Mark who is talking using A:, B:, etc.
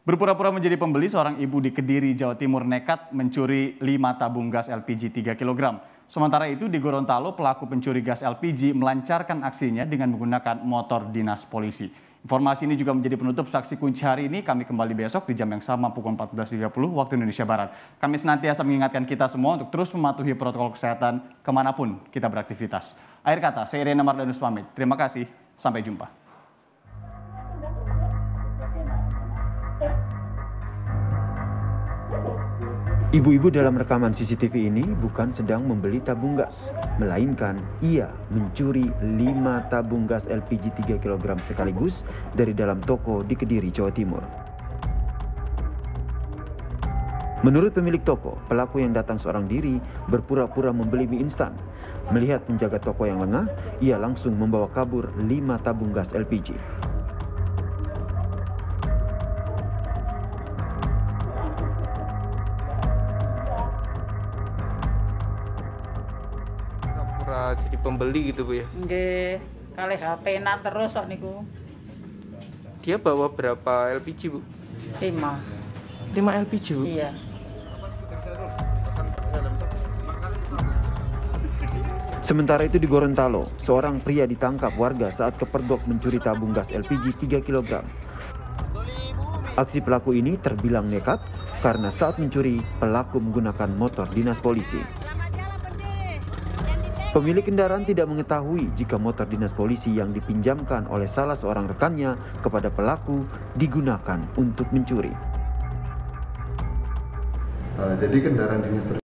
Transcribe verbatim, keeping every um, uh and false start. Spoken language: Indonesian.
A: Berpura-pura menjadi pembeli, seorang ibu di Kediri, Jawa Timur nekat mencuri lima tabung gas L P G tiga kilogram. Sementara itu di Gorontalo, pelaku pencuri gas L P G melancarkan aksinya dengan menggunakan motor dinas polisi. Informasi ini juga menjadi penutup saksi kunci hari ini. Kami kembali besok di jam yang sama pukul empat belas tiga puluh waktu Indonesia Barat. Kami senantiasa mengingatkan kita semua untuk terus mematuhi protokol kesehatan kemanapun kita beraktivitas. Akhir kata, saya Irena Mardanus pamit. Terima kasih, sampai jumpa.
B: Ibu-ibu dalam rekaman C C T V ini bukan sedang membeli tabung gas, melainkan ia mencuri lima tabung gas L P G tiga kilogram sekaligus dari dalam toko di Kediri, Jawa Timur. Menurut pemilik toko, pelaku yang datang seorang diri berpura-pura membeli mie instan. Melihat penjaga toko yang lengah, ia langsung membawa kabur lima tabung gas L P G.
C: Jadi pembeli gitu Bu ya?
D: Nggih, kalih H P-na terus kok niku.
C: Dia bawa berapa L P G Bu?
D: lima.
C: lima L P G Bu?
D: Iya.
B: Sementara itu di Gorontalo, seorang pria ditangkap warga saat kepergok mencuri tabung gas L P G tiga kilogram. Aksi pelaku ini terbilang nekat karena saat mencuri, pelaku menggunakan motor dinas polisi. Pemilik kendaraan tidak mengetahui jika motor dinas polisi yang dipinjamkan oleh salah seorang rekannya kepada pelaku digunakan untuk mencuri.
E: Uh, jadi kendaraan dinas